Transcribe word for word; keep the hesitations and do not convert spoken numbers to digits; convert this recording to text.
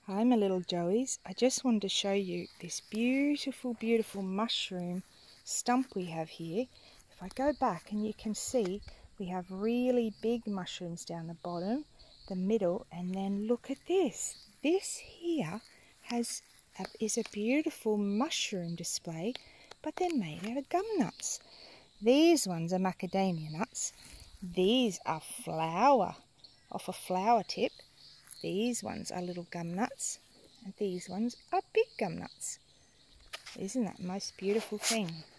Hi my little Joeys, I just wanted to show you this beautiful beautiful mushroom stump we have here. If I go back and you can see we have really big mushrooms down the bottom, the middle, and then look at this. This here has a, is a beautiful mushroom display, but they're made out of gum nuts. These ones are macadamia nuts. These are flower, off a flower tip. These ones are little gum nuts, and these ones are big gum nuts. Isn't that the most beautiful thing?